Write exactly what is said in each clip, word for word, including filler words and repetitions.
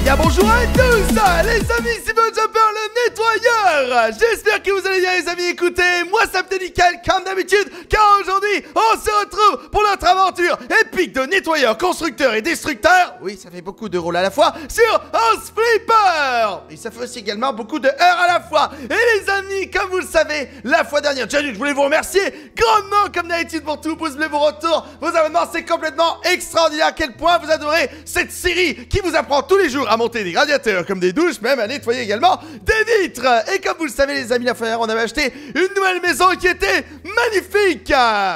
bien bonjour à tous les amis, c'est votre Jumper le nettoyeur. J'espère que vous allez bien les amis. Écoutez, moi ça me fait nickel comme d'habitude, car aujourd'hui on se retrouve pour notre aventure épique de nettoyeur, constructeur et destructeur. Oui, ça fait beaucoup de rôles à la fois sur House Flipper. Et ça fait aussi également beaucoup de heures à la fois. Et les amis, comme vous le savez, la fois dernière, je voulais vous remercier grandement comme d'habitude pour tous vos pouces bleus, vos retours, vos abonnements. C'est complètement extraordinaire à quel point vous adorez cette série qui vous apprend tous les jours à monter des radiateurs comme des douches, même à nettoyer également des vitres. Et comme vous le savez les amis, la fois dernière on avait acheté une nouvelle maison qui était magnifique.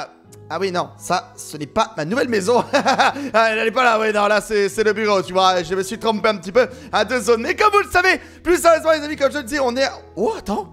Ah oui non, ça ce n'est pas ma nouvelle maison. Elle n'est pas là, oui non, là c'est le bureau, tu vois. Je me suis trompé un petit peu à deux zones. Mais comme vous le savez, plus sérieusement les amis, comme je le dis, on est... Oh attends,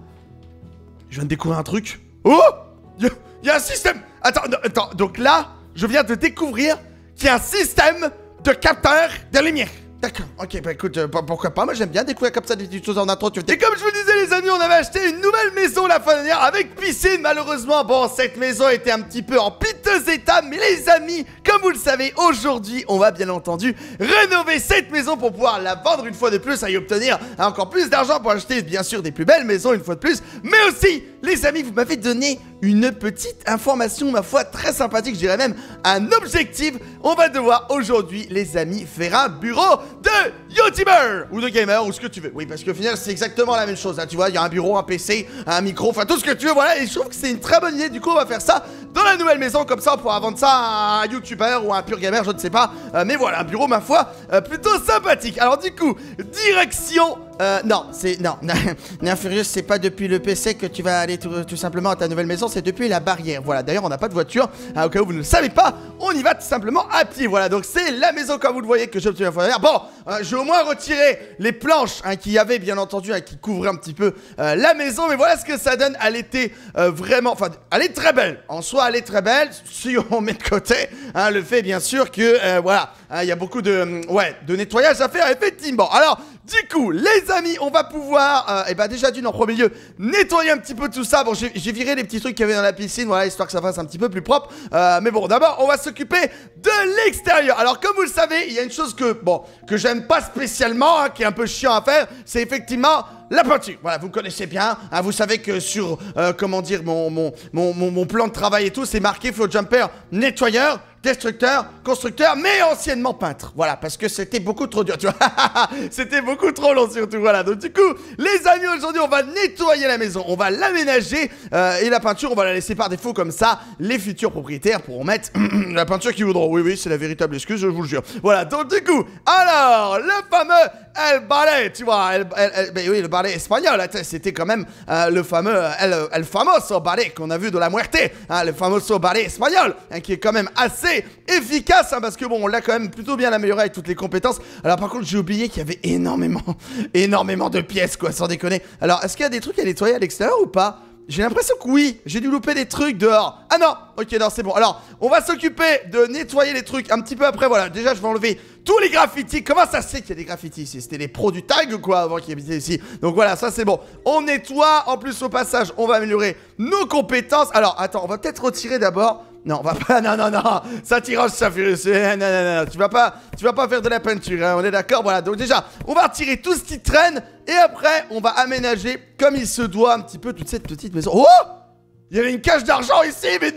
je viens de découvrir un truc. Oh, il y, y a un système. Attends, attends, donc là je viens de découvrir qu'il y a un système de capteur de lumière. D'accord, ok, bah écoute, euh, pourquoi pas, moi j'aime bien découvrir comme ça des petites choses en intro. Tu... Et comme je vous disais les amis, on avait acheté une nouvelle maison la fin dernière avec piscine. Malheureusement, bon, cette maison était un petit peu en piteux état. Mais les amis, comme vous le savez, aujourd'hui, on va bien entendu rénover cette maison pour pouvoir la vendre une fois de plus et y obtenir encore plus d'argent pour acheter bien sûr des plus belles maisons une fois de plus. Mais aussi, les amis, vous m'avez donné une petite information, ma foi, très sympathique, je dirais même un objectif. On va devoir aujourd'hui, les amis, faire un bureau de YouTuber ou de gamer ou ce que tu veux. Oui, parce que au final, c'est exactement la même chose. Hein, tu vois, il y a un bureau, un P C, un micro, enfin tout ce que tu veux, voilà. Et je trouve que c'est une très bonne idée. Du coup, on va faire ça dans la nouvelle maison, comme ça, on pourra vendre ça à un YouTuber ou à un pur gamer, je ne sais pas. Euh, mais voilà, un bureau, ma foi, euh, plutôt sympathique. Alors, du coup, direction. Euh, non, c'est... Non, Nymfurious, c'est pas depuis le P C que tu vas aller tout, tout simplement à ta nouvelle maison, c'est depuis la barrière. Voilà, d'ailleurs, on n'a pas de voiture, hein, au cas où vous ne le savez pas, on y va tout simplement à pied. Voilà, donc c'est la maison, comme vous le voyez, que j'ai obtenue la fois dernière. Bon, euh, j'ai au moins retiré les planches, hein, qu'il y avait, bien entendu, hein, qui couvraient un petit peu euh, la maison. Mais voilà ce que ça donne, elle était euh, vraiment... Enfin, elle est très belle. En soi, elle est très belle, si on met de côté, hein, le fait, bien sûr, que, euh, voilà, il hein, y a beaucoup de... Euh, ouais, de nettoyage à faire, effectivement. Alors... Du coup, les amis, on va pouvoir, euh, et bah déjà d'une en premier lieu, nettoyer un petit peu tout ça. Bon, j'ai viré les petits trucs qu'il y avait dans la piscine, voilà, histoire que ça fasse un petit peu plus propre. Euh, mais bon, d'abord, on va s'occuper de l'extérieur. Alors, comme vous le savez, il y a une chose que, bon, que j'aime pas spécialement, hein, qui est un peu chiant à faire, c'est effectivement... la peinture, voilà, vous connaissez bien, hein, vous savez que sur, euh, comment dire, mon, mon, mon, mon, mon plan de travail et tout, c'est marqué Flow Jumper nettoyeur, destructeur, constructeur, mais anciennement peintre. Voilà, parce que c'était beaucoup trop dur, tu vois. C'était beaucoup trop long surtout, voilà. Donc du coup, les amis, aujourd'hui, on va nettoyer la maison, on va l'aménager, euh, et la peinture, on va la laisser par défaut comme ça. Les futurs propriétaires pourront mettre la peinture qu'ils voudront. Oui, oui, c'est la véritable excuse, je vous le jure. Voilà, donc du coup, alors, le fameux El Ballet, tu vois, el, el, el, ben oui, le ballet espagnol, c'était quand même euh, le fameux, el, el famoso ballet qu'on a vu de la Muerte, hein, le famoso ballet espagnol, hein, qui est quand même assez efficace, hein, parce que bon, on l'a quand même plutôt bien amélioré avec toutes les compétences. Alors par contre, j'ai oublié qu'il y avait énormément, énormément de pièces, quoi, sans déconner. Alors, est-ce qu'il y a des trucs à nettoyer à l'extérieur ou pas? J'ai l'impression que oui, j'ai dû louper des trucs dehors. Ah non, ok, non, c'est bon. Alors, on va s'occuper de nettoyer les trucs un petit peu après. Voilà, déjà, je vais enlever tous les graffitis. Comment ça se fait qu'il y a des graffitis ici? C'était les pros du tag ou quoi avant qu'ils habitaient ici? Donc voilà, ça c'est bon. On nettoie. En plus, au passage, on va améliorer nos compétences. Alors, attends, on va peut-être retirer d'abord... Non, on va pas... Non, non, non. Ça tirage, ça fait... Non, non, non. Tu vas pas, tu vas pas faire de la peinture, hein, on est d'accord? Voilà, donc déjà, on va retirer tout ce qui traîne. Et après, on va aménager comme il se doit un petit peu toute cette petite maison. Oh! Il y avait une cache d'argent ici, mais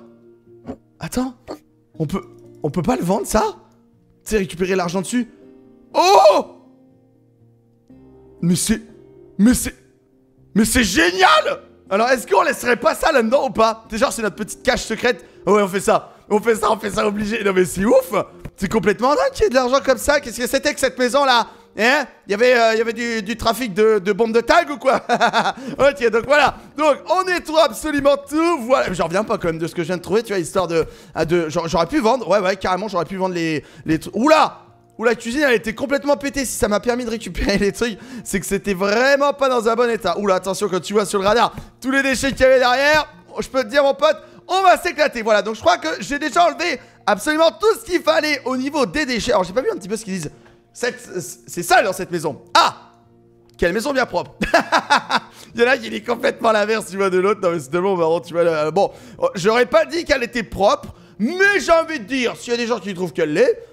non! Attends. On peut... On peut pas le vendre, ça? Tu sais, récupérer l'argent dessus? Oh! Mais c'est... Mais c'est... Mais c'est génial! Alors, est-ce qu'on laisserait pas ça là-dedans ou pas? C'est genre, c'est notre petite cache secrète. Ouais, on fait ça. On fait ça, on fait ça obligé. Non, mais c'est ouf! C'est complètement dingue qu'il y ait de l'argent comme ça. Qu'est-ce que c'était que cette maison-là? Hein? Il y avait, euh, il y avait du, du trafic de, de bombes de tag ou quoi? Ok, donc voilà. Donc, on nettoie absolument tout. Voilà. J'en reviens pas quand même de ce que je viens de trouver, tu vois, histoire de... de j'aurais pu vendre. Ouais, ouais, carrément, j'aurais pu vendre les, les trucs. Oula! Où la cuisine elle était complètement pétée. Si ça m'a permis de récupérer les trucs, c'est que c'était vraiment pas dans un bon état. Oula, attention, quand tu vois sur le radar tous les déchets qu'il y avait derrière, je peux te dire mon pote, on va s'éclater. Voilà, donc je crois que j'ai déjà enlevé absolument tout ce qu'il fallait au niveau des déchets. Alors j'ai pas vu un petit peu ce qu'ils disent. C'est sale dans cette maison. Ah, quelle maison bien propre. Il y en a qui dit complètement l'inverse, tu vois, de l'autre. Non mais c'est tellement marrant, tu vois. Là, bon, j'aurais pas dit qu'elle était propre, mais j'ai envie de dire, s'il y a des gens qui trouvent qu'elle l'est,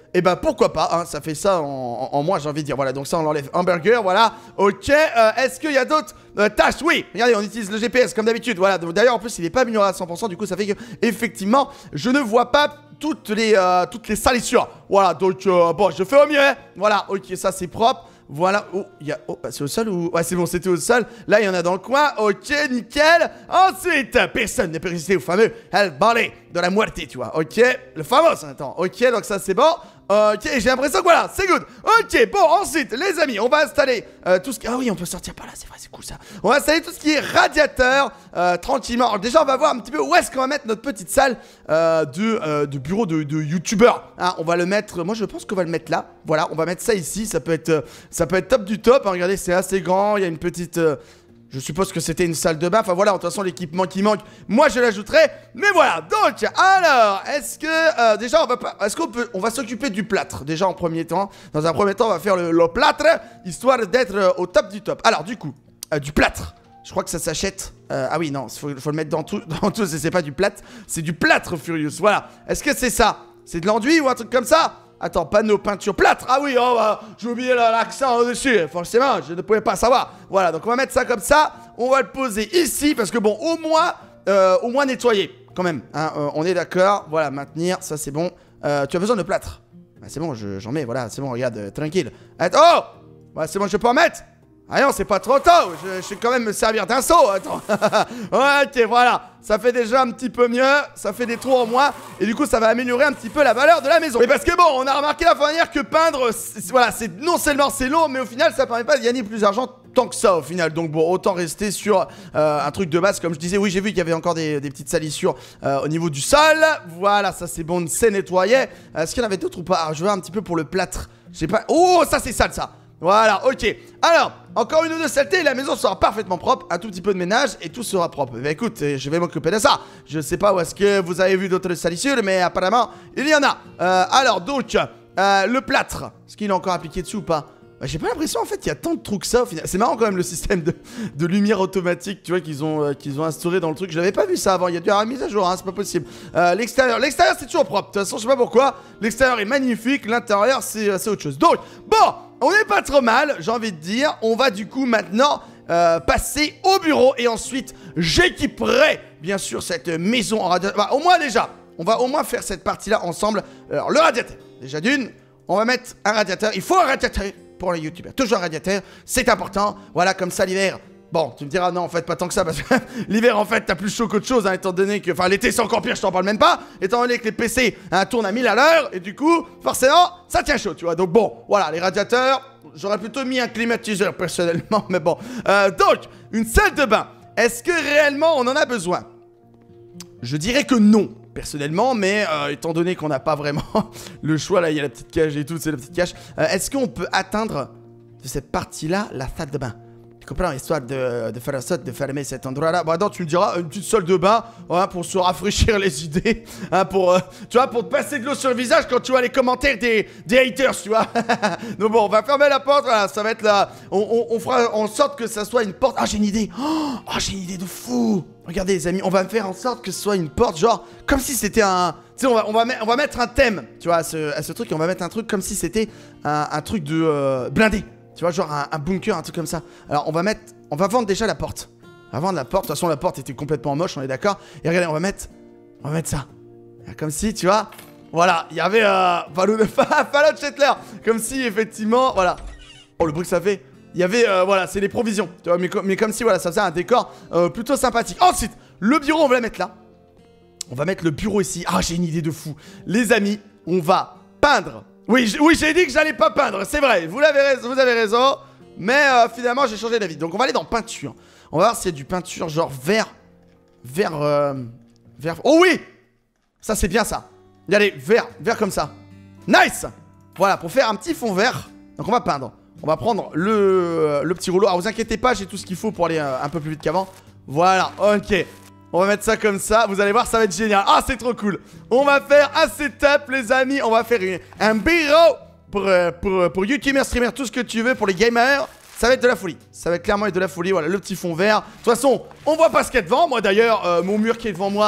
et bah pourquoi pas, hein, ça fait ça en, en, en moins, j'ai envie de dire. Voilà, donc ça on l'enlève. Hamburger, voilà. Ok, euh, est-ce qu'il y a d'autres euh, tâches? Oui, regardez, on utilise le G P S comme d'habitude. Voilà, d'ailleurs en plus il est pas amélioré à cent pour cent, du coup ça fait que effectivement je ne vois pas toutes les, euh, toutes les salissures. Voilà, donc euh, bon, je fais au mieux. Hein. Voilà, ok, ça c'est propre. Voilà, oh, il y a... Oh, bah, c'est au sol ou... Ouais, c'est bon, c'était au sol. Là, il y en a dans le coin. Ok, nickel. Ensuite, personne ne peut résister au fameux El Ballet de la Muerte, tu vois. Ok, le fameux, attends. Ok, donc ça, c'est bon. Ok, j'ai l'impression que voilà, c'est good. Ok, bon, ensuite, les amis, on va installer euh, tout ce qui... Ah oui, on peut sortir par là, c'est vrai, c'est cool, ça. On va installer tout ce qui est radiateur, euh, tranquillement. Alors, déjà, on va voir un petit peu où est-ce qu'on va mettre notre petite salle euh, de, euh, de bureau de, de youtubeur. Hein, on va le mettre... Moi, je pense qu'on va le mettre là. Voilà, on va mettre ça ici. Ça peut être... Euh, Ça peut être top du top, hein, regardez c'est assez grand, il y a une petite... Euh, je suppose que c'était une salle de bain, enfin voilà, de toute façon l'équipement qui manque, moi je l'ajouterai. Mais voilà, donc, alors, est-ce que... Euh, déjà on va pas... Est-ce qu'on peut... On va s'occuper du plâtre, déjà en premier temps. Dans un premier temps on va faire le, le plâtre, histoire d'être euh, au top du top. Alors du coup, euh, du plâtre, je crois que ça s'achète... Euh, ah oui non, il faut, faut le mettre dans tout, dans tout, c'est pas du plâtre, c'est du plâtre Furious, voilà. Est-ce que c'est ça? C'est de l'enduit ou un truc comme ça? Attends, panneau, peinture, plâtre. Ah oui, oh bah, j'ai oublié l'accent au-dessus. Forcément, je ne pouvais pas savoir. Voilà, donc on va mettre ça comme ça. On va le poser ici parce que bon, au moins, euh, au moins nettoyer quand même. Hein, euh, on est d'accord. Voilà, maintenir, ça c'est bon. Euh, tu as besoin de plâtre? Bah, c'est bon, j'en mets, voilà, c'est bon, regarde, euh, tranquille. Attends, oh bah, c'est bon, je peux en mettre? Ah non, c'est pas trop tôt, je, je sais quand même me servir d'un seau, attends. Ok, voilà, ça fait déjà un petit peu mieux, ça fait des trous en moins, et du coup ça va améliorer un petit peu la valeur de la maison. Mais parce que bon, on a remarqué la fois dernière que peindre, voilà, c'est non seulement c'est long, mais au final ça permet pas de gagner plus d'argent tant que ça au final. Donc bon, autant rester sur euh, un truc de base, comme je disais. Oui, j'ai vu qu'il y avait encore des, des petites salissures euh, au niveau du sol. Voilà, ça c'est bon, c'est nettoyé. Euh, Est-ce qu'il y en avait d'autres ou pas? Alors, je vais un petit peu pour le plâtre, je sais pas. Oh, ça c'est sale ça. Voilà, ok. Alors, encore une ou deux saletés, la maison sera parfaitement propre, un tout petit peu de ménage et tout sera propre. Mais écoute, je vais m'occuper de ça. Je sais pas où est-ce que vous avez vu d'autres salissures, mais apparemment, il y en a. Euh, alors, donc, euh, le plâtre, est-ce qu'il est encore appliqué dessus ou pas? Bah, j'ai pas l'impression en fait qu'il y a tant de trous que ça au final. C'est marrant quand même le système de, de lumière automatique, tu vois, qu'ils ont, euh, qu'ils ont instauré dans le truc. J'avais pas vu ça avant, il y a dû avoir une mise à jour, hein, c'est pas possible. Euh, l'extérieur, l'extérieur c'est toujours propre. De toute façon, je sais pas pourquoi. L'extérieur est magnifique, l'intérieur c'est euh, autre chose. Donc, bon, on est pas trop mal, j'ai envie de dire. On va du coup maintenant euh, passer au bureau et ensuite j'équiperai bien sûr cette maison en radiateur. Bah, au moins déjà, on va au moins faire cette partie-là ensemble. Alors, le radiateur, déjà d'une, on va mettre un radiateur. Il faut un radiateur pour les youtubeurs. Toujours un radiateur, c'est important. Voilà, comme ça l'hiver. Bon, tu me diras, non, en fait, pas tant que ça, parce que l'hiver, en fait, t'as plus chaud qu'autre chose, hein, étant donné que... Enfin, l'été, c'est encore pire, je t'en parle même pas, étant donné que les P C hein, tournent à mille à l'heure, et du coup, forcément, ça tient chaud, tu vois. Donc bon, voilà, les radiateurs, j'aurais plutôt mis un climatiseur, personnellement, mais bon. Euh, donc, une salle de bain, est-ce que réellement, on en a besoin? Je dirais que non, personnellement, mais euh, étant donné qu'on n'a pas vraiment le choix, là, il y a la petite cage et tout, c'est la petite cage, euh, est-ce qu'on peut atteindre de cette partie-là la salle de bain? Tu comprends, histoire de, de faire en sorte de fermer cet endroit-là. Bon, attends, tu me diras, une petite salle de bain, hein, pour se rafraîchir les idées, hein, pour, euh, tu vois, pour te passer de l'eau sur le visage quand tu vois les commentaires des, des haters, tu vois. Donc bon, on va fermer la porte, voilà, ça va être là, on, on, on fera en sorte que ça soit une porte. Ah, j'ai une idée, oh, j'ai une idée de fou. Regardez les amis, on va faire en sorte que ce soit une porte, genre, comme si c'était un... Tu sais, on va, on, va on va mettre un thème, tu vois, à ce, à ce truc, et on va mettre un truc comme si c'était un, un truc de euh, blindé. Tu vois, genre un, un bunker, un truc comme ça. Alors, on va mettre... On va vendre déjà la porte. On va vendre la porte. De toute façon, la porte était complètement moche, on est d'accord. Et regardez, on va mettre... On va mettre ça. Comme si, tu vois... Voilà, il y avait... Euh, Fallout Shetler. Comme si, effectivement... Voilà. Oh, le bruit que ça fait. Il y avait... Euh, voilà, c'est les provisions. Tu vois, mais, mais comme si, voilà, ça faisait un décor euh, plutôt sympathique. Ensuite, le bureau, on va la mettre là. On va mettre le bureau ici. Ah, j'ai une idée de fou. Les amis, on va peindre... Oui, oui, j'ai dit que j'allais pas peindre, c'est vrai, vous, raison, vous avez raison, mais euh, finalement j'ai changé d'avis. Donc on va aller dans peinture. On va voir s'il y a du peinture genre vert, vert, euh, vert... Oh oui, ça c'est bien ça. Allez, vert, vert comme ça. Nice. Voilà, pour faire un petit fond vert, donc on va peindre. On va prendre le, le petit rouleau. Alors vous inquiétez pas, j'ai tout ce qu'il faut pour aller euh, un peu plus vite qu'avant. Voilà, ok. On va mettre ça comme ça, vous allez voir, ça va être génial. Ah, c'est trop cool. On va faire un setup, les amis. On va faire une, un bureau pour, euh, pour, pour youtubeurs, streamers, tout ce que tu veux, pour les gamers. Ça va être de la folie. Ça va être clairement être de la folie. Voilà, le petit fond vert. De toute façon, on voit pas ce qu'il y a devant. Moi, d'ailleurs, euh, mon mur qui est devant moi,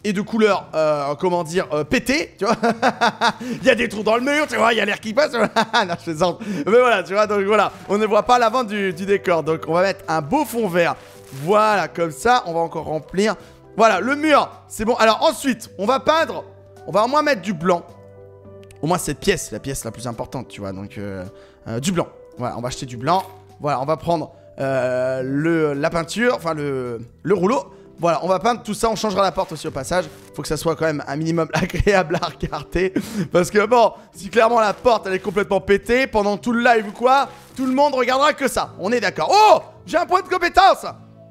est de couleur, euh, comment dire, euh, pété, tu vois. Il y a des trous dans le mur, tu vois, il y a l'air qui passe. Non, je plaisante. Mais voilà, tu vois, donc voilà, on ne voit pas l'avant du, du décor. Donc on va mettre un beau fond vert. Voilà, comme ça, on va encore remplir. Voilà, le mur, c'est bon. Alors ensuite, on va peindre, on va au moins mettre du blanc. Au moins cette pièce, la pièce la plus importante, tu vois, donc euh, euh, du blanc. Voilà, on va acheter du blanc. Voilà, on va prendre euh, le, la peinture, enfin le, le rouleau. Voilà, on va peindre tout ça, on changera la porte aussi au passage. Faut que ça soit quand même un minimum agréable à regarder. Parce que bon, si clairement la porte elle est complètement pétée, pendant tout le live ou quoi, tout le monde regardera que ça. On est d'accord. Oh, j'ai un point de compétence.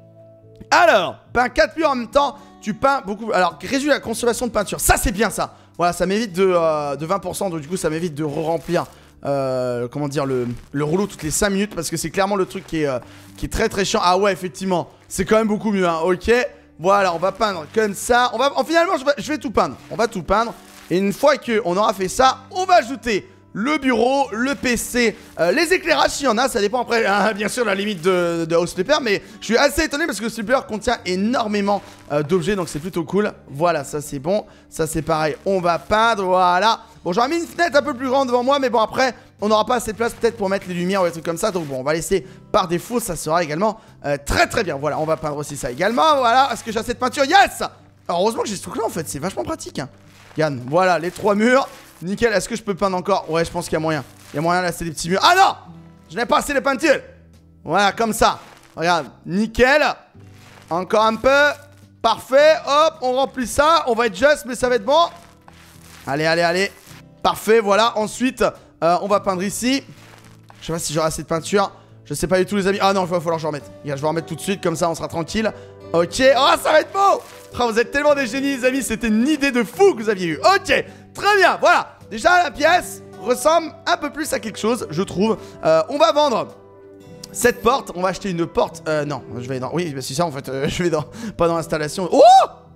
Alors, peins quatre murs en même temps, tu peins beaucoup. Alors, réduis la consommation de peinture. Ça, c'est bien ça. Voilà, ça m'évite de, euh, de vingt pour cent, donc du coup, ça m'évite de re-remplir. Euh, comment dire, le, le rouleau toutes les cinq minutes, parce que c'est clairement le truc qui est, euh, qui est très très chiant. Ah ouais, effectivement, c'est quand même beaucoup mieux, hein. Ok, voilà, on va peindre comme ça. On va, en, finalement, je vais, je vais tout peindre. On va tout peindre. Et une fois qu'on aura fait ça, on va ajouter le bureau, le P C, euh, les éclairages s'il y en a, ça dépend après, hein, bien sûr, la limite de, de House Flipper, mais je suis assez étonné parce que ce Flipper contient énormément euh, d'objets, donc c'est plutôt cool. Voilà, ça c'est bon, ça c'est pareil, on va peindre, voilà. Bon, j'aurais mis une fenêtre un peu plus grande devant moi, mais bon, après, on n'aura pas assez de place peut-être pour mettre les lumières ou des trucs comme ça, donc bon, on va laisser par défaut, ça sera également euh, très très bien. Voilà, on va peindre aussi ça également, voilà. Est-ce que j'ai assez de peinture? Yes! Alors, heureusement que j'ai ce truc là en fait, c'est vachement pratique, hein. Yann, voilà, les trois murs. Nickel, est-ce que je peux peindre encore? Ouais, je pense qu'il y a moyen. Il y a moyen, là, c'est des petits murs. Ah non! Je n'ai pas assez de peinture. Voilà, comme ça. Regarde, nickel. Encore un peu. Parfait, hop, on remplit ça. On va être juste, mais ça va être bon. Allez, allez, allez. Parfait, voilà. Ensuite, euh, on va peindre ici. Je sais pas si j'aurai assez de peinture. Je sais pas du tout, les amis. Ah non, il va falloir que je remette. Regarde, je vais remettre tout de suite, comme ça, on sera tranquille. Ok, oh, ça va être beau. Oh, vous êtes tellement des génies, les amis. C'était une idée de fou que vous aviez eue. Ok, très bien, voilà. Déjà, la pièce ressemble un peu plus à quelque chose, je trouve. Euh, on va vendre cette porte. On va acheter une porte. Euh, non, je vais dans... Oui, bah, c'est ça, en fait. Euh, je vais dans... Pas dans l'installation. Oh!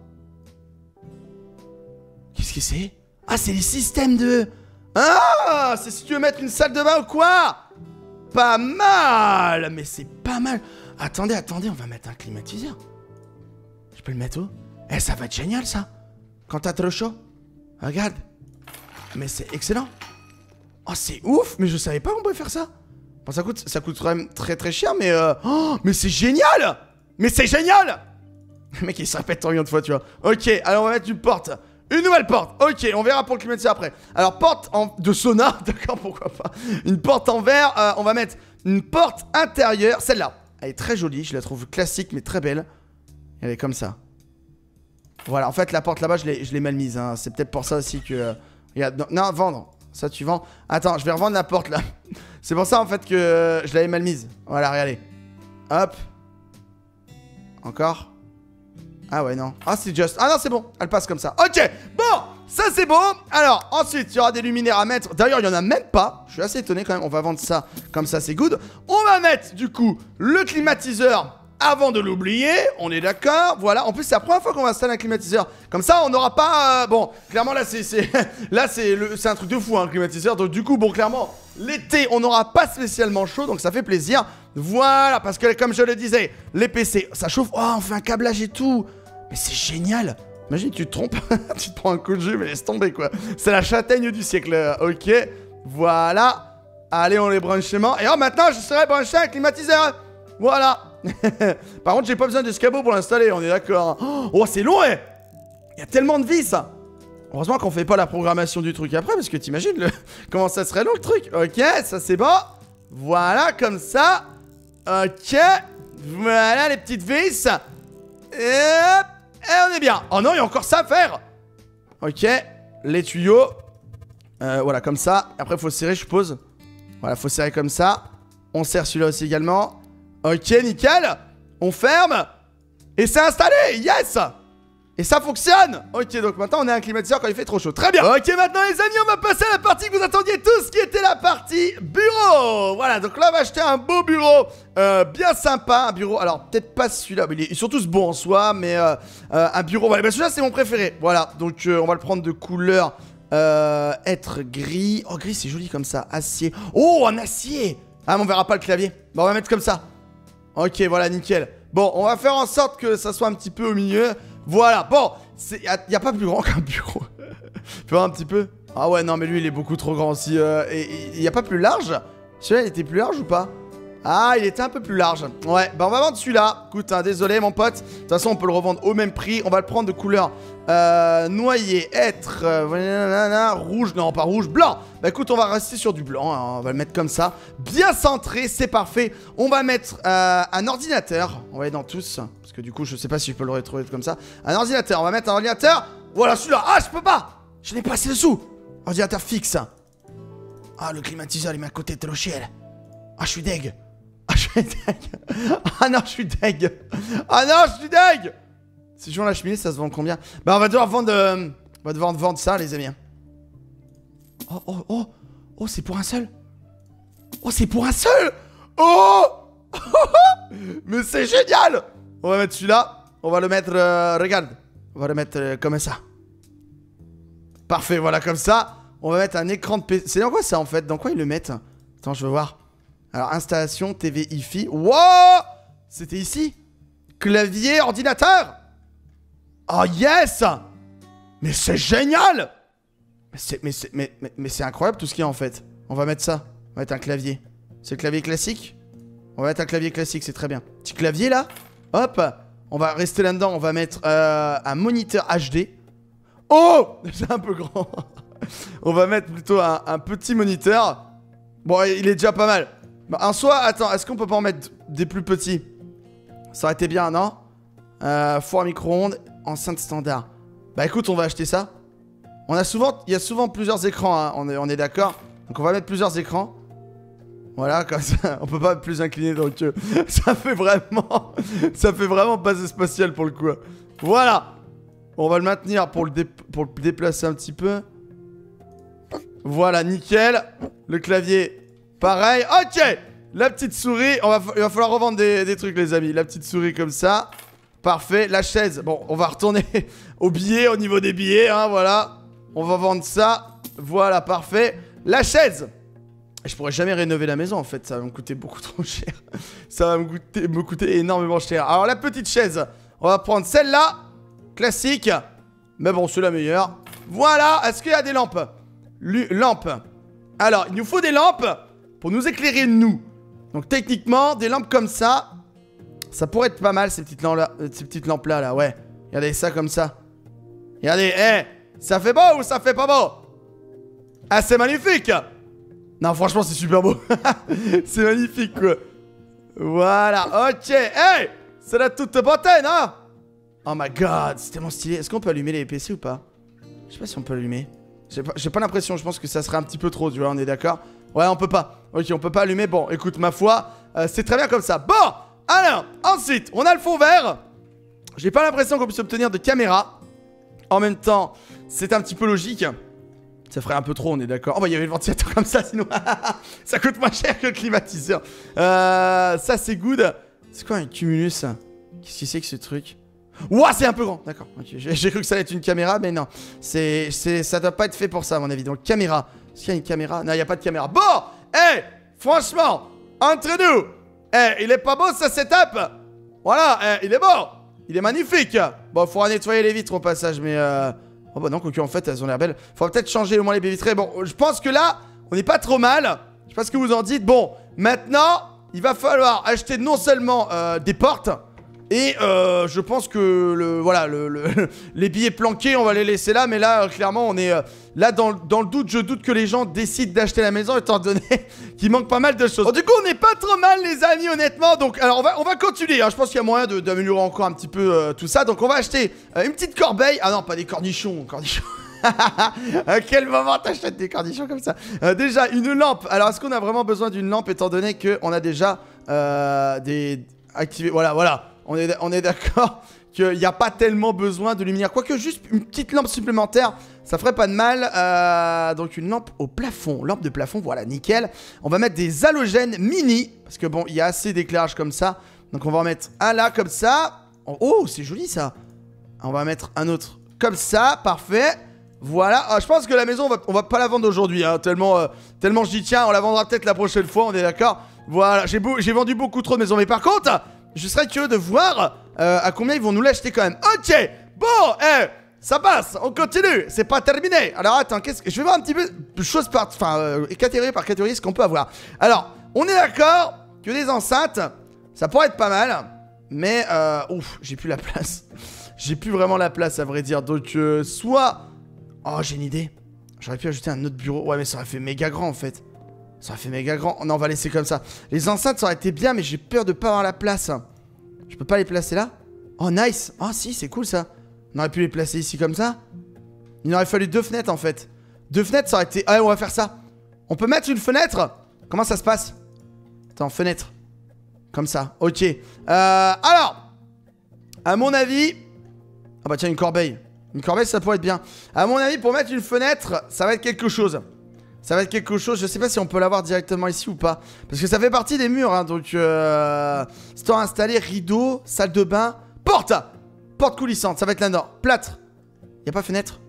Qu'est-ce que c'est? Ah, c'est les systèmes de... Ah, c'est si tu veux mettre une salle de bain ou quoi? Pas mal. Mais c'est pas mal. Attendez, attendez, on va mettre un climatiseur. Je peux le mettre où? Eh, ça va être génial, ça. Quand t'as trop chaud. Regarde. Mais c'est excellent. Oh, c'est ouf. Mais je savais pas qu'on pouvait faire ça. Bon, ça coûte, ça coûte quand même très très cher, mais... Euh... Oh, mais c'est génial. Mais c'est génial. Le mec, il se répète tant de fois, tu vois. Ok, alors on va mettre une porte. Une nouvelle porte. Ok, on verra pour le climatiseur après. Alors, porte en... de sauna. D'accord, pourquoi pas. Une porte en verre. Euh, on va mettre une porte intérieure. Celle-là. Elle est très jolie. Je la trouve classique, mais très belle. Elle est comme ça. Voilà, en fait, la porte là-bas, je l'ai mal mise. Hein. C'est peut-être pour ça aussi que... Euh... Non, non, vendre. Ça, tu vends. Attends, je vais revendre la porte, là. C'est pour ça, en fait, que euh, je l'avais mal mise. Voilà, regardez. Hop. Encore. Ah ouais, non. Ah, c'est juste. Ah non, c'est bon. Elle passe comme ça. Ok. Bon, ça, c'est bon. Alors, ensuite, il y aura des luminaires à mettre. D'ailleurs, il n'y en a même pas. Je suis assez étonné, quand même. On va vendre ça comme ça, c'est good. On va mettre, du coup, le climatiseur... Avant de l'oublier, on est d'accord. Voilà, en plus c'est la première fois qu'on va installer un climatiseur. Comme ça on n'aura pas... Euh, bon, clairement là c'est... Là c'est un truc de fou hein, un climatiseur. Donc du coup, bon clairement, l'été on n'aura pas spécialement chaud. Donc ça fait plaisir. Voilà, parce que comme je le disais, les P C, ça chauffe. Oh, on fait un câblage et tout. Mais c'est génial. Imagine tu te trompes, tu te prends un coup de jus, mais laisse tomber quoi. C'est la châtaigne du siècle. Ok, voilà. Allez, on les branchements. Et oh, maintenant je serai branché un climatiseur. Voilà. Par contre, j'ai pas besoin d'escabeau pour l'installer, on est d'accord. Oh, c'est long, eh. Il y a tellement de vis. Heureusement qu'on fait pas la programmation du truc après, parce que t'imagines le... comment ça serait long le truc. Ok, ça c'est bon. Voilà, comme ça. Ok. Voilà les petites vis. Et, et on est bien. Oh non, il y a encore ça à faire. Ok. Les tuyaux. Euh, voilà, comme ça. Après, faut serrer, je suppose. Voilà, faut serrer comme ça. On serre celui-là aussi également. Ok, nickel. On ferme. Et c'est installé. Yes. Et ça fonctionne. Ok, donc maintenant on est un climatiseur quand il fait trop chaud. Très bien. Ok, maintenant les amis, on va passer à la partie que vous attendiez tous, qui était la partie bureau. Voilà, donc là on va acheter un beau bureau euh, bien sympa. Un bureau, alors peut-être pas celui-là, mais ils sont tous bons en soi. Mais euh, euh, un bureau, voilà, bah, celui-là c'est mon préféré. Voilà, donc euh, on va le prendre de couleur euh, être gris. Oh, gris c'est joli comme ça. Acier. Oh, en acier. Ah, mais on verra pas le clavier. Bon, on va mettre comme ça. Ok, voilà, nickel. Bon, on va faire en sorte que ça soit un petit peu au milieu. Voilà, bon, Il n'y a, a pas plus grand qu'un bureau. Tu vois un petit peu? Ah ouais, non, mais lui, il est beaucoup trop grand aussi. Euh, et il n'y a pas plus large? Celui-là, il était plus large ou pas? Ah, il était un peu plus large. Ouais, bah on va vendre celui-là. Écoute, hein, désolé, mon pote. De toute façon, on peut le revendre au même prix. On va le prendre de couleur euh, noyer, être, euh, rouge. Non, pas rouge, blanc. Bah écoute, on va rester sur du blanc. Hein, on va le mettre comme ça. Bien centré, c'est parfait. On va mettre euh, un ordinateur. On va aller dans tous. Parce que du coup, je sais pas si je peux le retrouver comme ça. Un ordinateur. On va mettre un ordinateur. Voilà, celui-là. Ah, je peux pas. Je n'ai pas assez dessous. Ordinateur fixe. Ah, le climatiseur, il met à côté de l'ochiel. Ah, je suis deg. Ah, je suis deg. Ah non, je suis deg. Ah non, je suis deg. Si je vends la cheminée, ça se vend combien? Bah, on va devoir vendre... Euh, on va devoir vendre ça, les amis. Oh, oh, oh. Oh, c'est pour un seul. Oh, c'est pour un seul. Oh. Mais c'est génial. On va mettre celui-là. On va le mettre... Euh, regarde. On va le mettre euh, comme ça. Parfait, voilà, comme ça. On va mettre un écran de P C. C'est dans quoi ça, en fait? Dans quoi ils le mettent? Attends, je veux voir. Alors, installation, T V, Hi-Fi. Wow! C'était ici? Clavier, ordinateur? Oh, yes! Mais c'est génial! Mais c'est mais c'est mais, mais, mais c'est incroyable tout ce qu'il y a, en fait. On va mettre ça. On va mettre un clavier. C'est le clavier classique? On va mettre un clavier classique, c'est très bien. Petit clavier, là. Hop. On va rester là-dedans. On va mettre euh, un moniteur H D. Oh! C'est un peu grand. On va mettre plutôt un, un petit moniteur. Bon, il est déjà pas mal. Bah, en soi, attends, est-ce qu'on peut pas en mettre des plus petits? Ça aurait été bien, non? euh, Four à micro-ondes, enceinte standard. Bah écoute, on va acheter ça. On a souvent, il y a souvent plusieurs écrans, hein, on est, on est d'accord. Donc on va mettre plusieurs écrans. Voilà, comme ça, on peut pas être plus incliné, donc euh, ça fait vraiment, ça fait vraiment base spatiale pour le coup. Voilà. On va le maintenir pour le, dé pour le déplacer un petit peu. Voilà, nickel. Le clavier, pareil. Ok. La petite souris, on va, il va falloir revendre des, des trucs, les amis. La petite souris comme ça. Parfait. La chaise, bon, on va retourner au billet, au niveau des billets, hein, voilà. On va vendre ça. Voilà, parfait. La chaise. Je pourrais jamais rénover la maison, en fait. Ça va me coûter beaucoup trop cher. Ça va me coûter, me coûter énormément cher. Alors, la petite chaise, on va prendre celle-là. Classique. Mais bon, c'est la meilleure. Voilà. Est-ce qu'il y a des lampes? Lu Lampes. Alors, il nous faut des lampes pour nous éclairer, nous. Donc, techniquement, des lampes comme ça, ça pourrait être pas mal, ces petites lampes-là, ces petites lampes-là, là, ouais. Regardez ça comme ça. Regardez, hé, hey, ça fait beau ou ça fait pas beau? Ah, c'est magnifique. Non, franchement, c'est super beau. C'est magnifique, quoi. Voilà, ok. Hey, c'est la toute beauté, non? Oh my god, c'est tellement stylé. Est-ce qu'on peut allumer les P C ou pas? Je sais pas si on peut allumer. J'ai pas, pas l'impression, je pense que ça serait un petit peu trop, tu vois, on est d'accord? Ouais, on peut pas. Ok, on peut pas allumer. Bon, écoute, ma foi, euh, c'est très bien comme ça. Bon, alors, ensuite, on a le fond vert. J'ai pas l'impression qu'on puisse obtenir de caméra. En même temps, c'est un petit peu logique. Ça ferait un peu trop, on est d'accord. Oh bah, il y avait le ventilateur comme ça, sinon ça coûte moins cher que le climatiseur. Euh, ça, c'est good. C'est quoi un cumulus? Qu'est-ce que c'est que ce truc? Ouah, c'est un peu grand. D'accord, okay. J'ai cru que ça allait être une caméra, mais non. C'est, ça doit pas être fait pour ça, à mon avis. Donc, caméra. Est-ce qu'il y a une caméra? Non, il n'y a pas de caméra. Bon, hé, hey, franchement, entre nous, hé, hey, il est pas beau, ça setup? Voilà, hey, il est beau. Il est magnifique. Bon, il faudra nettoyer les vitres au passage, mais... Euh... Oh bah non, quoique en fait, elles ont l'air belles. Faudra peut-être changer au moins les baies vitrées. Bon, je pense que là, on n'est pas trop mal. Je sais pas ce que vous en dites. Bon, maintenant, il va falloir acheter non seulement euh, des portes... Et euh, je pense que le, voilà, le, le, les billets planqués, on va les laisser là. Mais là, euh, clairement, on est euh, là dans, dans le doute. Je doute que les gens décident d'acheter la maison étant donné qu'il manque pas mal de choses. Bon, du coup, on n'est pas trop mal, les amis, honnêtement. Donc, alors, on va, on va continuer. Hein. Je pense qu'il y a moyen d'améliorer encore un petit peu euh, tout ça. Donc, on va acheter euh, une petite corbeille. Ah non, pas des cornichons. Cornichons. À quel moment t'achètes des cornichons comme ça? euh, Déjà, une lampe. Alors, est-ce qu'on a vraiment besoin d'une lampe étant donné qu'on a déjà euh, des... activés? Voilà, voilà. On est, on est d'accord qu'il n'y a pas tellement besoin de lumière. Quoique juste une petite lampe supplémentaire, ça ferait pas de mal. Euh, donc une lampe au plafond. Lampe de plafond, voilà, nickel. On va mettre des halogènes mini. Parce que bon, il y a assez d'éclairage comme ça. Donc on va en mettre un là, comme ça. Oh, c'est joli ça. On va mettre un autre comme ça, parfait. Voilà, ah, je pense que la maison, on va, on va pas la vendre aujourd'hui. Hein, tellement, euh, tellement j'y tiens, on la vendra peut-être la prochaine fois, on est d'accord. Voilà, j'ai vendu beaucoup trop de maisons. Mais par contre... je serais curieux de voir euh, à combien ils vont nous l'acheter quand même. Ok, bon, eh, Ça passe, on continue, c'est pas terminé. Alors attends, qu'est-ce que... Je vais voir un petit peu, chose par... Enfin, euh, catégorie par catégorie, ce qu'on peut avoir. Alors, on est d'accord que les enceintes, ça pourrait être pas mal. Mais, euh... ouf, j'ai plus la place. J'ai plus vraiment la place, à vrai dire. Donc, euh, soit... Oh, j'ai une idée. J'aurais pu ajouter un autre bureau. Ouais, mais ça aurait fait méga grand, en fait. Ça aurait fait méga grand. Non, on va laisser comme ça. Les enceintes, ça aurait été bien, mais j'ai peur de pas avoir la place. Je peux pas les placer là? Oh, nice. Oh, si, c'est cool, ça. On aurait pu les placer ici comme ça. Il aurait fallu deux fenêtres en fait. Deux fenêtres ça aurait été... Ah on va faire ça. On peut mettre une fenêtre. Comment ça se passe? Attends, fenêtre. Comme ça, ok. euh, Alors, à mon avis... Ah bah tiens, une corbeille. Une corbeille ça pourrait être bien. À mon avis pour mettre une fenêtre, ça va être quelque chose. Ça va être quelque chose, je sais pas si on peut l'avoir directement ici ou pas. Parce que ça fait partie des murs hein, donc... Euh... Store installé, rideau, salle de bain, porte. Porte coulissante, ça va être là-dedans. Plâtre. Y'a pas fenêtre?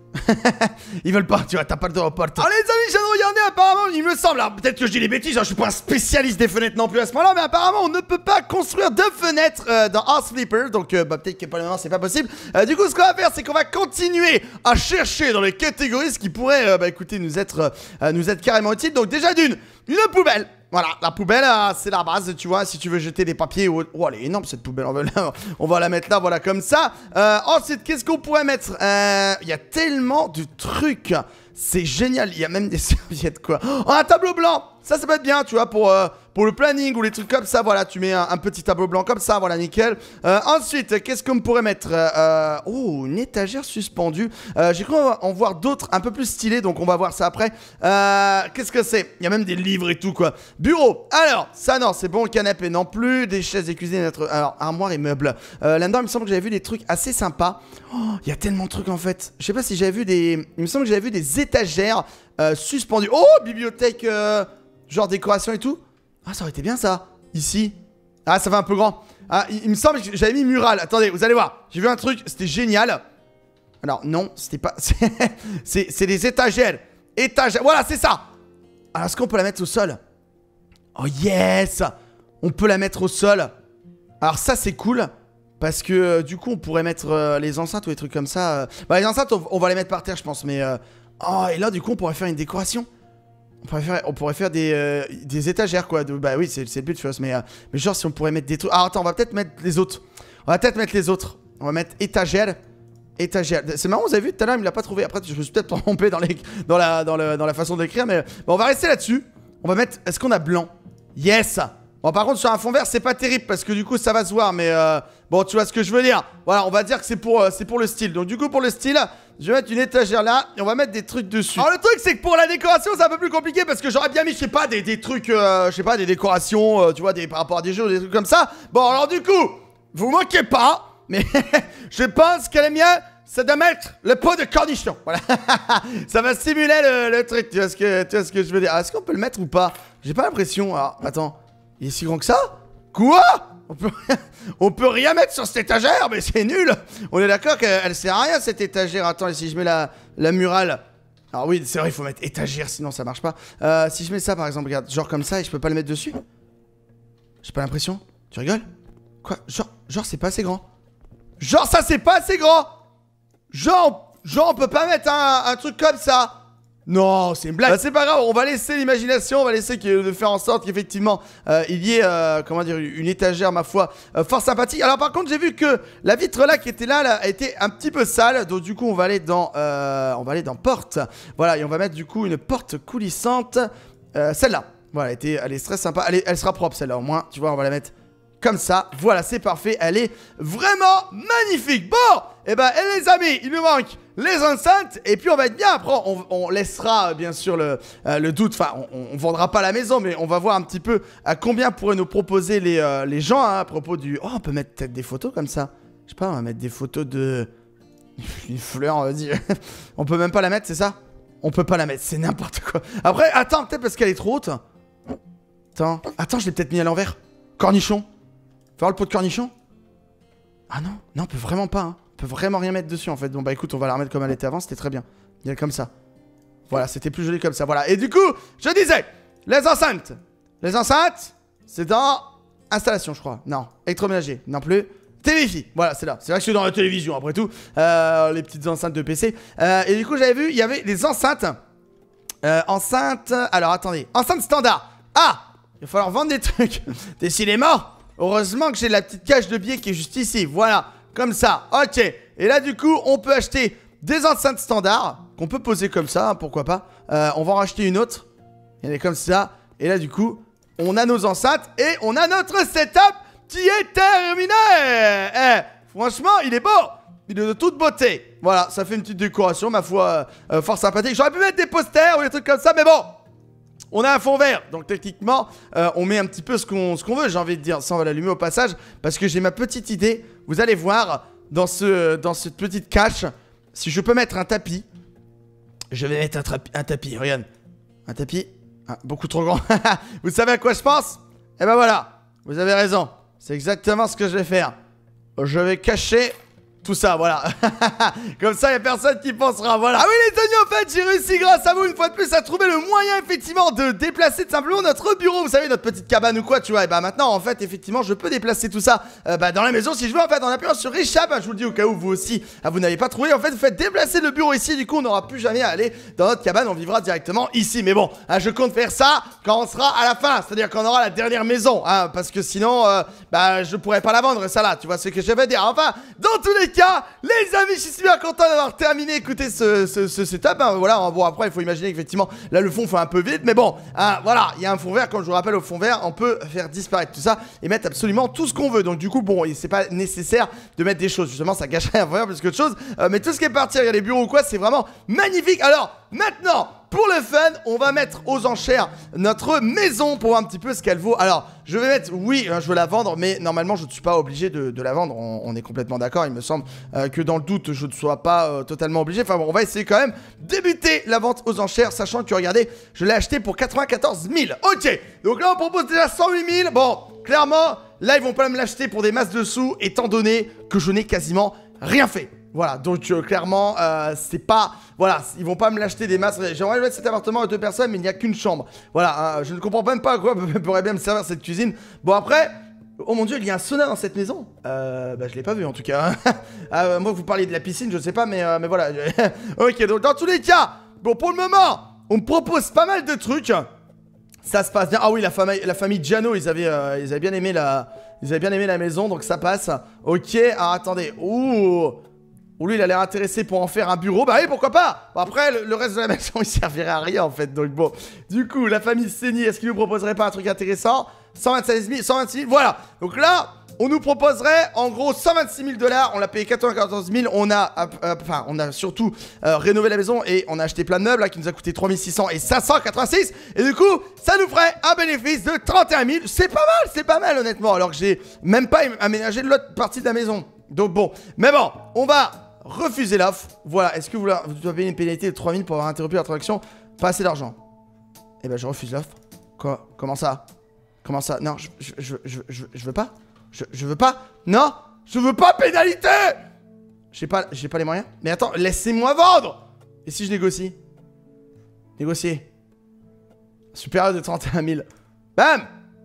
Ils veulent pas, tu vois, t'as pas le droit aux portes. Alors les amis, je viens de regarder, apparemment, il me semble, alors peut-être que je dis des bêtises, hein, je suis pas un spécialiste des fenêtres non plus à ce moment-là, mais apparemment on ne peut pas construire de fenêtres euh, dans House Flipper, donc euh, bah, peut-être que pour le moment c'est pas possible. Euh, du coup, ce qu'on va faire, c'est qu'on va continuer à chercher dans les catégories ce qui pourrait, euh, bah écoutez, nous être, euh, nous être carrément utile. Donc déjà d'une, une poubelle. Voilà, la poubelle, euh, c'est la base, tu vois, si tu veux jeter des papiers ou... Oh, elle est énorme cette poubelle, on va la, on va la mettre là, voilà, comme ça. Euh, ensuite, qu'est-ce qu'on pourrait mettre? euh, Il y a tellement de trucs, c'est génial, il y a même des serviettes, quoi. Oh, un tableau blanc, ça, ça peut être bien, tu vois, pour, euh, pour le planning ou les trucs comme ça, voilà, tu mets un, un petit tableau blanc comme ça, voilà, nickel. Euh, ensuite, qu'est-ce qu'on pourrait mettre? euh, Oh, une étagère suspendue. Euh, J'ai cru en voir d'autres un peu plus stylés, donc on va voir ça après. Euh, qu'est-ce que c'est? Il y a même des livres et tout, quoi. Bureau, alors, ça non, c'est bon, canapé non plus, des chaises et cuisine, notre... alors, armoire et meubles. Euh, Là-dedans, il me semble que j'avais vu des trucs assez sympas. Oh, il y a tellement de trucs, en fait. Je sais pas si j'avais vu des... Il me semble que j'avais vu des étagères euh, suspendues. Oh, bibliothèque, euh, genre décoration et tout. Ah, ça aurait été bien, ça. Ici. Ah, ça fait un peu grand. Ah, il, il me semble que j'avais mis mural. Attendez, vous allez voir. J'ai vu un truc, c'était génial. Alors, non, c'était pas... C'est des étagères. Étagères, voilà, c'est ça. Alors, est-ce qu'on peut la mettre au sol? Oh, yes. On peut la mettre au sol. Alors, ça, c'est cool. Parce que, euh, du coup, on pourrait mettre euh, les enceintes ou des trucs comme ça. Euh... Bah, les enceintes, on, on va les mettre par terre, je pense. Mais... Euh... Oh, et là, du coup, on pourrait faire une décoration. On pourrait faire, on pourrait faire des, euh, des étagères, quoi. De, bah oui, c'est le but, First. Mais, euh, mais genre, si on pourrait mettre des trucs... Ah, attends, on va peut-être mettre les autres. On va peut-être mettre les autres. On va mettre étagère. Étagère. C'est marrant, vous avez vu, tout à l'heure, il me l'a pas trouvé. Après, je me suis peut-être trompé dans, les, dans, la, dans, le, dans la façon d'écrire. Mais bon, on va rester là-dessus. On va mettre... Est-ce qu'on a blanc? Yes. Bon, par contre, sur un fond vert, c'est pas terrible parce que du coup, ça va se voir. Mais euh, bon, tu vois ce que je veux dire. Voilà, on va dire que c'est pour, euh, c'est pour le style. Donc, du coup, pour le style, je vais mettre une étagère là et on va mettre des trucs dessus. Alors, le truc, c'est que pour la décoration, c'est un peu plus compliqué parce que j'aurais bien mis, je sais pas, des, des trucs, euh, je sais pas, des décorations, euh, tu vois, des, par rapport à des jeux, des trucs comme ça. Bon, alors, du coup, vous moquez pas, mais je pense que le mieux, c'est de mettre le pot de cornichon. Voilà. Ça va stimuler le, le truc. Tu vois ce que, tu vois ce que je veux dire? Est-ce qu'on peut le mettre ou pas? J'ai pas l'impression. Alors, attends. Il est si grand que ça? Quoi? On peut... On peut rien mettre sur cette étagère, mais c'est nul. On est d'accord qu'elle sert à rien cette étagère. Attends, et si je mets la, la murale? Alors oui, c'est vrai, il faut mettre étagère, sinon ça marche pas. Euh, si je mets ça par exemple, regarde, genre comme ça et je peux pas le mettre dessus? J'ai pas l'impression. Tu rigoles? Quoi? Genre, genre c'est pas assez grand. Genre ça c'est pas assez grand. Genre, genre on peut pas mettre un, un truc comme ça. Non, c'est une blague. Bah, c'est pas grave, on va laisser l'imagination, on va laisser que, de faire en sorte qu'effectivement euh, il y ait, euh, comment dire, une étagère, ma foi, euh, fort sympathique. Alors par contre, j'ai vu que la vitre là qui était là, là, a été un petit peu sale, donc du coup on va aller dans, euh, on va aller dans porte. Voilà, et on va mettre du coup une porte coulissante, euh, celle-là. Voilà, elle, était, elle est très sympa, elle, est, elle sera propre celle-là au moins, tu vois, on va la mettre comme ça. Voilà, c'est parfait, elle est vraiment magnifique. Bon, et eh ben, et les amis, il nous manque les enceintes et puis on va être bien. Après on, on laissera bien sûr le, euh, le doute. Enfin on, on vendra pas la maison, mais on va voir un petit peu à combien pourraient nous proposer les, euh, les gens hein, à propos du... Oh, on peut mettre peut-être des photos comme ça. Je sais pas, on va mettre des photos de... Une fleur, on va dire. On peut même pas la mettre, c'est ça? On peut pas la mettre, c'est n'importe quoi. Après, attends, peut-être parce qu'elle est trop haute. Attends, attends, je l'ai peut-être mis à l'envers. Cornichon. Faut voir le pot de cornichon? Ah non, non, on peut vraiment pas, hein. On peut vraiment rien mettre dessus en fait. Bon bah écoute, on va la remettre comme elle était avant, c'était très bien. Il y a comme ça. Voilà, c'était plus joli comme ça, voilà. Et du coup, je disais, les enceintes. Les enceintes, c'est dans installation je crois. Non, électroménager, non plus. Téléfi, voilà, c'est là. C'est vrai que je suis dans la télévision, après tout. Euh, les petites enceintes de P C. Euh, et du coup, j'avais vu, il y avait des enceintes. Euh, enceintes... Alors, attendez. Enceinte standard. Ah, il va falloir vendre des trucs. Décidément. Heureusement que j'ai la petite cage de billets qui est juste ici. Voilà, comme ça. Ok. Et là, du coup, on peut acheter des enceintes standards qu'on peut poser comme ça, hein, pourquoi pas. Euh, on va en racheter une autre. Elle est comme ça. Et là, du coup, on a nos enceintes et on a notre setup qui est terminé. Eh, franchement, il est beau. Il est de toute beauté. Voilà, ça fait une petite décoration, ma foi, euh, euh, fort sympathique. J'aurais pu mettre des posters ou des trucs comme ça, mais bon. On a un fond vert, donc techniquement, euh, on met un petit peu ce qu'on ce qu'on veut, j'ai envie de dire. Ça, on va l'allumer au passage, parce que j'ai ma petite idée. Vous allez voir, dans, ce, dans cette petite cache, si je peux mettre un tapis. Je vais mettre un, un tapis, regarde. Un tapis, ah, beaucoup trop grand. Vous savez à quoi je pense? Eh ben voilà, vous avez raison. C'est exactement ce que je vais faire. Je vais cacher tout ça, voilà. Comme ça, il n'y a personne qui pensera, voilà. Ah oui, les amis, en fait, j'ai réussi grâce à vous, une fois de plus, à trouver le moyen, effectivement, de déplacer tout simplement notre bureau. Vous savez, notre petite cabane ou quoi, tu vois. Et bah maintenant, en fait, effectivement, je peux déplacer tout ça euh, bah, dans la maison si je veux, en fait, en appuyant sur Richap. Hein, je vous le dis au cas où vous aussi, ah, vous n'avez pas trouvé. En fait, vous faites déplacer le bureau ici. Du coup, on n'aura plus jamais à aller dans notre cabane. On vivra directement ici. Mais bon, hein, je compte faire ça quand on sera à la fin. C'est-à-dire qu'on aura la dernière maison. Hein, parce que sinon, euh, bah, je pourrais pas la vendre, ça là. Tu vois ce que je veux dire. Enfin, dans tous les cas, les amis, je suis bien content d'avoir terminé. Écoutez ce, ce, ce setup. Hein, voilà, bon, après, il faut imaginer qu'effectivement, là, le fond fait un peu vide. Mais bon, hein, voilà, il y a un fond vert. Comme je vous rappelle, au fond vert, on peut faire disparaître tout ça et mettre absolument tout ce qu'on veut. Donc, du coup, bon, c'est pas nécessaire de mettre des choses. Justement, ça gâcherait un fond vert plus qu'autre chose. Euh, mais tout ce qui est parti, il y a les bureaux ou quoi, c'est vraiment magnifique. Alors, maintenant, pour le fun, on va mettre aux enchères notre maison pour voir un petit peu ce qu'elle vaut. Alors, je vais mettre, oui, je veux la vendre, mais normalement, je ne suis pas obligé de, de la vendre. On, on est complètement d'accord. Il me semble euh, que dans le doute, je ne sois pas euh, totalement obligé. Enfin bon, on va essayer quand même de débuter la vente aux enchères, sachant que, regardez, je l'ai acheté pour quatre-vingt-quatorze mille. Ok, donc là, on propose déjà cent huit mille. Bon, clairement, là, ils vont pas me l'acheter pour des masses de sous, étant donné que je n'ai quasiment rien fait. Voilà, donc euh, clairement, euh, c'est pas... Voilà, ils vont pas me l'acheter des masses. J'aimerais mettre cet appartement à deux personnes, mais il n'y a qu'une chambre. Voilà, hein, je ne comprends même pas à quoi pourrait bien me servir cette cuisine. Bon, après... Oh mon dieu, il y a un sauna dans cette maison. Euh, bah je l'ai pas vu en tout cas. euh, moi, vous parliez de la piscine, je sais pas, mais, euh, mais voilà. Ok, donc dans tous les cas, bon, pour le moment, on me propose pas mal de trucs. Ça se passe bien. Ah oui, la famille, la famille Giano, ils avaient, euh, ils avaient bien aimé la... Ils avaient bien aimé la maison, donc ça passe. Ok, alors attendez. Ouh... Ou lui il a l'air intéressé pour en faire un bureau. Bah oui, pourquoi pas. Bon, après le, le reste de la maison il servirait à rien en fait. Donc bon, du coup la famille Séni, est-ce qu'il nous proposerait pas un truc intéressant? Cent vingt-seize mille, cent vingt-six mille, voilà. Donc là on nous proposerait en gros cent vingt-six mille dollars. On l'a payé quatre-vingt-quatorze mille. On a euh, enfin on a surtout euh, rénové la maison. Et on a acheté plein de meubles là, qui nous a coûté trois mille six cents et cinq cent quatre-vingt-six. Et du coup ça nous ferait un bénéfice de trente et un mille. C'est pas mal, c'est pas mal honnêtement. Alors que j'ai même pas aménagé l'autre partie de la maison. Donc bon, mais bon, on va refuser l'offre. Voilà, est-ce que vous, vous devez payer une pénalité de trois mille pour avoir interrompu la transaction? Pas assez d'argent. Eh ben je refuse l'offre. Quoi? Comment ça? Comment ça? Non, je, je, je, je, je, je veux pas. Je, je veux pas. Non, je veux pas pénalité. J'ai pas, j'ai pas les moyens. Mais attends, laissez-moi vendre. Et si je négocie? Négocier. Supérieur de trente et un mille. Bam.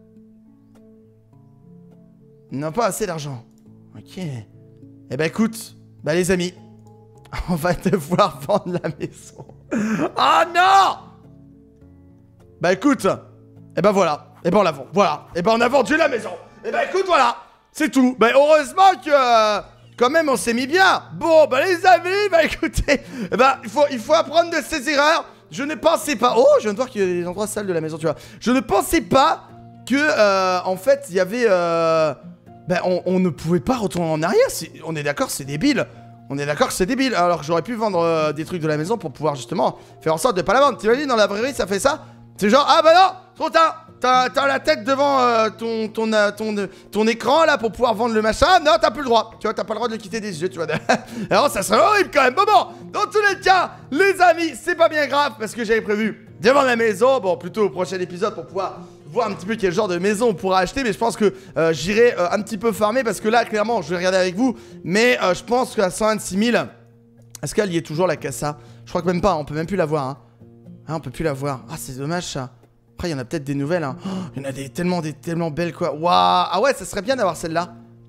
Non, pas assez d'argent. Ok. Eh ben écoute, bah les amis, on va devoir vendre la maison. Oh non! Bah écoute, eh ben voilà, eh ben on la vend, voilà, eh ben on a vendu la maison. Eh ben écoute, voilà, c'est tout. Bah heureusement que, euh, quand même, on s'est mis bien. Bon, bah les amis, bah écoutez, eh ben il faut, il faut apprendre de ses erreurs. Je ne pensais pas, oh, je viens de voir qu'il y a des endroits sales de la maison, tu vois. Je ne pensais pas que, euh, en fait, il y avait... Euh, Ben on, on ne pouvait pas retourner en arrière, est, on est d'accord, c'est débile. On est d'accord que c'est débile, alors que j'aurais pu vendre euh, des trucs de la maison pour pouvoir justement faire en sorte de pas la vendre. T'imagines, dans la vraie vie ça fait ça? C'est genre, ah bah non, trop tard, t'as la tête devant euh, ton, ton, euh, ton, euh, ton écran là pour pouvoir vendre le machin. Non, t'as plus le droit, tu vois, t'as pas le droit de le quitter des yeux, tu vois. Alors ça serait horrible quand même. Bon bon, dans tous les cas, les amis, c'est pas bien grave parce que j'avais prévu de vendre la maison, bon plutôt au prochain épisode pour pouvoir... voir un petit peu quel genre de maison on pourra acheter, mais je pense que euh, j'irai euh, un petit peu farmer parce que là clairement je vais regarder avec vous, mais euh, je pense qu'à cent vingt-six mille, est-ce qu'elle y est toujours la Casa? Je crois que même pas, on peut même plus la voir hein. Ah, on peut plus la voir, ah c'est dommage ça. Après il y en a peut-être des nouvelles hein. Oh, il y en a des tellement, des tellement belles quoi. Waouh. Ah ouais, ça serait bien d'avoir celle-là.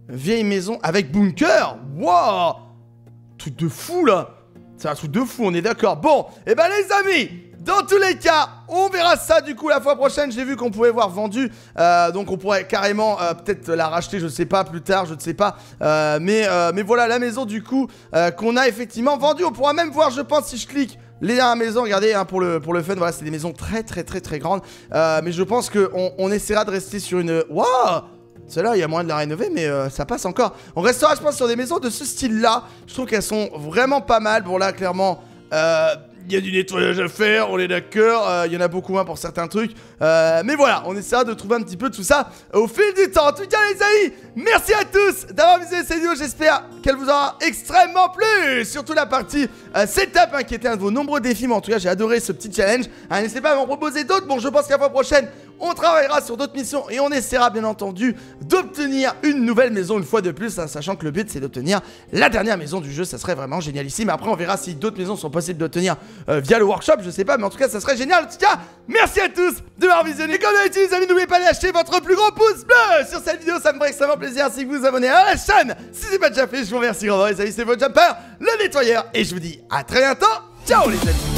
Vieille maison avec bunker. Wow. Truc de fou là. C'est un truc de fou, on est d'accord. Bon, et eh ben les amis, dans tous les cas, on verra ça du coup la fois prochaine. J'ai vu qu'on pouvait voir vendu, euh, donc on pourrait carrément euh, peut-être la racheter, je sais pas, plus tard, je ne sais pas. Euh, mais, euh, mais voilà la maison du coup euh, qu'on a effectivement vendue. On pourra même voir, je pense, si je clique les maisons, regardez hein, pour, le, pour le fun, voilà, c'est des maisons très très très très grandes. Euh, mais je pense qu'on on essaiera de rester sur une... Waouh! Celle-là, il y a moyen de la rénover, mais euh, ça passe encore. On restera, je pense, sur des maisons de ce style-là. Je trouve qu'elles sont vraiment pas mal. Bon, là, clairement, euh, il y a du nettoyage à faire, on est d'accord. Euh, il y en a beaucoup moins pour certains trucs. Euh, mais voilà, on essaiera de trouver un petit peu tout ça au fil du temps. En tout cas, les amis, merci à tous d'avoir visité cette vidéo. J'espère qu'elle vous aura extrêmement plu. Surtout la partie euh, setup, hein, qui était un de vos nombreux défis. Mais en tout cas, j'ai adoré ce petit challenge. Hein, n'hésitez pas à m'en proposer d'autres. Bon, je pense qu'à la fois prochaine, on travaillera sur d'autres missions et on essaiera bien entendu d'obtenir une nouvelle maison une fois de plus, hein, sachant que le but c'est d'obtenir la dernière maison du jeu. Ça serait vraiment génialissime. Après on verra si d'autres maisons sont possibles d'obtenir euh, via le workshop, je sais pas, mais en tout cas ça serait génial. En tout cas, merci à tous de m'avoir visionné. Comme d'habitude les amis, n'oubliez pas de lâcher votre plus gros pouce bleu sur cette vidéo, ça me ferait extrêmement plaisir si vous vous abonnez à la chaîne. Si c'est pas déjà fait, je vous remercie grandement les amis, c'est votre Jumper, le nettoyeur, et je vous dis à très bientôt. Ciao les amis.